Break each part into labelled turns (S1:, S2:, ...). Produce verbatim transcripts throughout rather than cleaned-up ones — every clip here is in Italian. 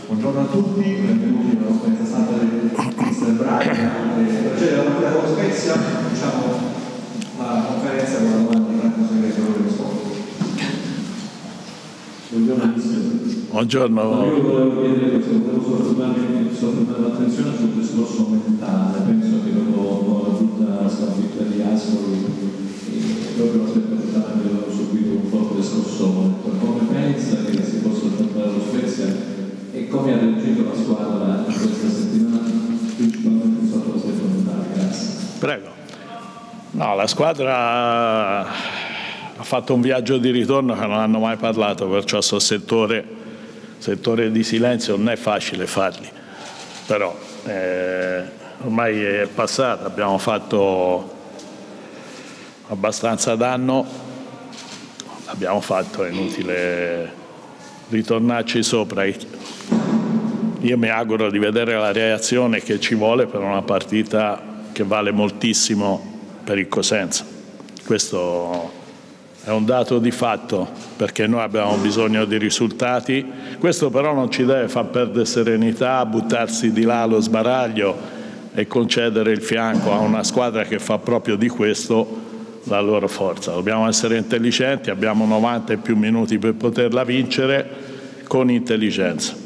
S1: Buongiorno a tutti, benvenuti alla conferenza stampa del mister Braga. Procede la mattina con lo Spezia, diciamo la conferenza con la domanda di Franco Segreto dello sport. Buongiorno mister.
S2: Buongiorno.
S1: Io volevo chiedere se volevo soffermare l'attenzione sul discorso mentale. Penso che dopo tutta la sconfitta di Ascoli proprio l'aspetto mentale aveva subito un forte scossone. Come pensa che si possa affrontare lo Spezia e come ha reagito la squadra in questa settimana, principalmente sotto l'aspetto mentale? Grazie.
S2: Prego. No, la squadra ha fatto un viaggio di ritorno che non hanno mai parlato, perciò sul settore, settore di silenzio non è facile farli, però eh, ormai è passata, abbiamo fatto abbastanza danno, abbiamo fatto, è inutile ritornarci sopra. Io mi auguro di vedere la reazione che ci vuole per una partita che vale moltissimo per il Cosenza. Questo è un dato di fatto, perché noi abbiamo bisogno di risultati. Questo però non ci deve far perdere serenità, buttarsi di là allo sbaraglio e concedere il fianco a una squadra che fa proprio di questo la loro forza. Dobbiamo essere intelligenti, abbiamo novanta e più minuti per poterla vincere con intelligenza.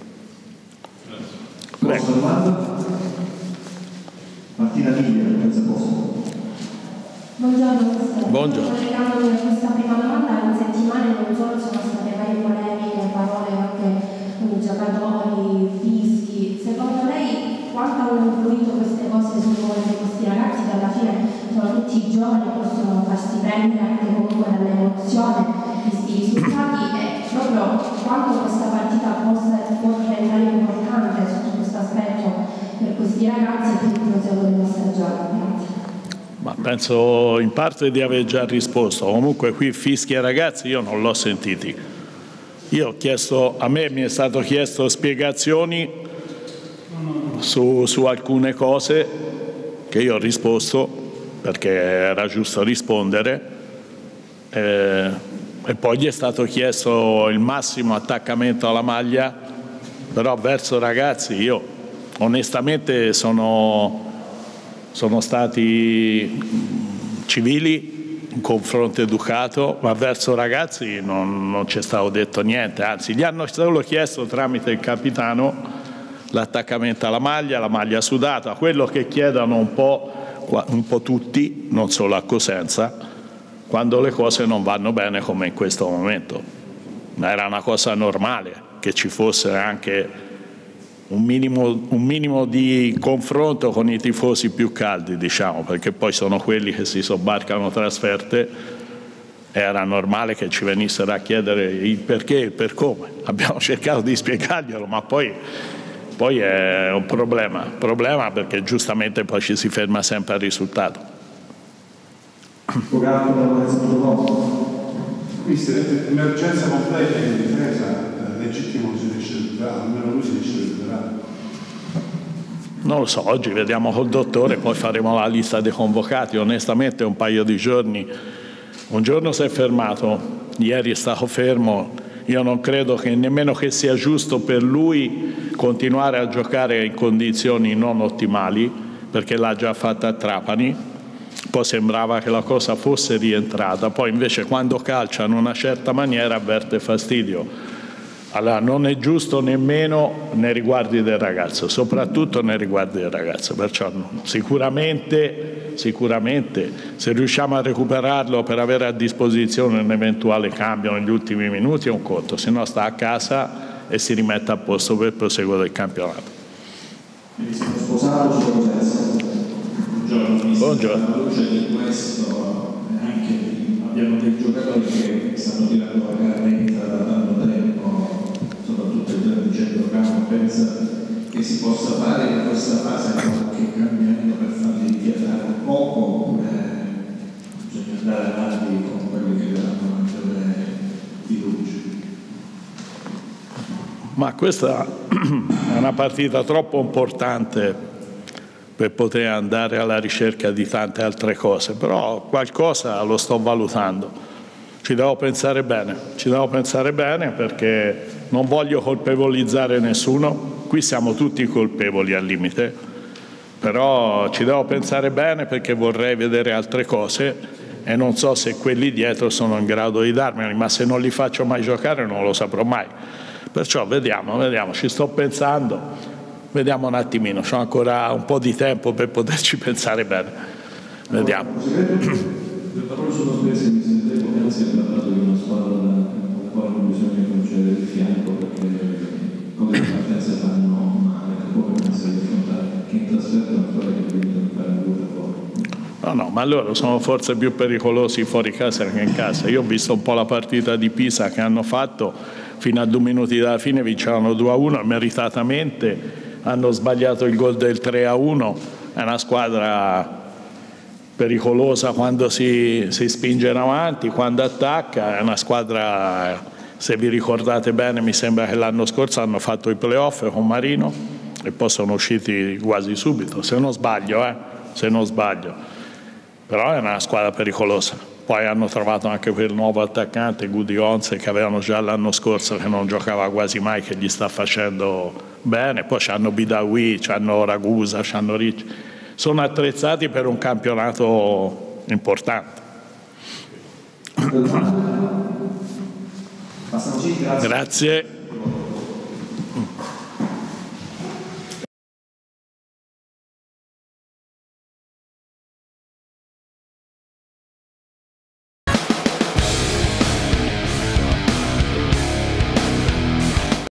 S1: Prossima domanda. Martina Miglia, pensa posto.
S3: Buongiorno mister.
S2: Buongiorno.
S3: Collegandomi a questa prima domanda, in settimane non solo sono state varie polemiche, parole anche con i giocatori, fischi. Secondo lei quanto hanno influito queste cose sul cuore di questi ragazzi, che alla fine sono tutti giovani, possono farsi prendere anche comunque dall'emozione di questi risultati, e proprio quanto questa partita possa, può diventare importante sotto questo aspetto per questi ragazzi e per il proseguo della stagione? Grazie.
S2: Ma penso in parte di aver già risposto. Comunque qui fischi ai ragazzi io non l'ho sentiti. Io ho chiesto, a me mi è stato chiesto spiegazioni su, su alcune cose che io ho risposto perché era giusto rispondere, eh, e poi gli è stato chiesto il massimo attaccamento alla maglia, però verso ragazzi io onestamente sono... sono stati civili, un confronto educato, ma verso ragazzi non, non c'è stato detto niente, anzi gli hanno solo chiesto tramite il capitano l'attaccamento alla maglia, la maglia sudata, quello che chiedono un po', un po' tutti, non solo a Cosenza, quando le cose non vanno bene come in questo momento. Ma era una cosa normale che ci fosse anche Un minimo, un minimo di confronto con i tifosi più caldi, diciamo, perché poi sono quelli che si sobbarcano trasferte. Era normale che ci venissero a chiedere il perché e il per come. Abbiamo cercato di spiegarglielo, ma poi, poi è un problema, problema perché giustamente poi ci si ferma sempre al risultato.
S4: Mister, emergenza completa in difesa, legittimo si riesce a recuperare, almeno lui si riesce a recuperare.
S2: Non lo so, oggi vediamo col dottore, poi faremo la lista dei convocati. Onestamente un paio di giorni, un giorno si è fermato, ieri è stato fermo. Io non credo che nemmeno che sia giusto per lui continuare a giocare in condizioni non ottimali, perché l'ha già fatta a Trapani. Poi sembrava che la cosa fosse rientrata, poi invece quando calcia in una certa maniera avverte fastidio. Allora non è giusto nemmeno nei riguardi del ragazzo, soprattutto nei riguardi del ragazzo, perciò sicuramente, sicuramente se riusciamo a recuperarlo per avere a disposizione un eventuale cambio negli ultimi minuti è un conto, se no sta a casa e si rimette a posto per il proseguo del campionato.
S1: Buongiorno, mister.
S2: Buongiorno.
S1: Alla luce di questo, anche abbiamo dei giocatori che stanno tirando la carretta da tanto tempo, soprattutto il centrocampo. Pensa che si possa fare in questa fase qualche cambiamento per farli dietare un poco, oppure bisogna andare avanti con quelli che daranno maggiore fiducia?
S2: Ma questa è una partita troppo importante per poter andare alla ricerca di tante altre cose, però qualcosa lo sto valutando. Ci devo pensare bene, ci devo pensare bene perché non voglio colpevolizzare nessuno, qui siamo tutti colpevoli al limite, però ci devo pensare bene perché vorrei vedere altre cose e non so se quelli dietro sono in grado di darmeli, ma se non li faccio mai giocare non lo saprò mai. Perciò vediamo, vediamo, ci sto pensando, vediamo un attimino, c'ho ancora un po' di tempo per poterci pensare bene. Vediamo.
S1: Le parole sono spese, mi sentite poc'anzi ha parlato di una squadra alla quale non bisogna concedere il fianco perché come le partenze fanno male, come pensa di affrontare che in trasferta è una squadra che deve fare un buon lavoro.
S2: No, no, ma loro sono forse più pericolosi fuori casa che in casa. Io ho visto un po' la partita di Pisa che hanno fatto, fino a due minuti dalla fine vincevano due a uno e meritatamente hanno sbagliato il gol del tre a uno, è una squadra pericolosa quando si, si spinge in avanti, quando attacca, è una squadra, se vi ricordate bene, mi sembra che l'anno scorso hanno fatto i playoff con Marino e poi sono usciti quasi subito, se non sbaglio, eh, se non sbaglio. Però è una squadra pericolosa. Poi hanno trovato anche quel nuovo attaccante, Gudionze, che avevano già l'anno scorso, che non giocava quasi mai, che gli sta facendo bene. Poi c'hanno Bidawi, c'hanno Ragusa, c'hanno Ricci. Sono attrezzati per un campionato importante.
S5: Grazie.
S2: Grazie.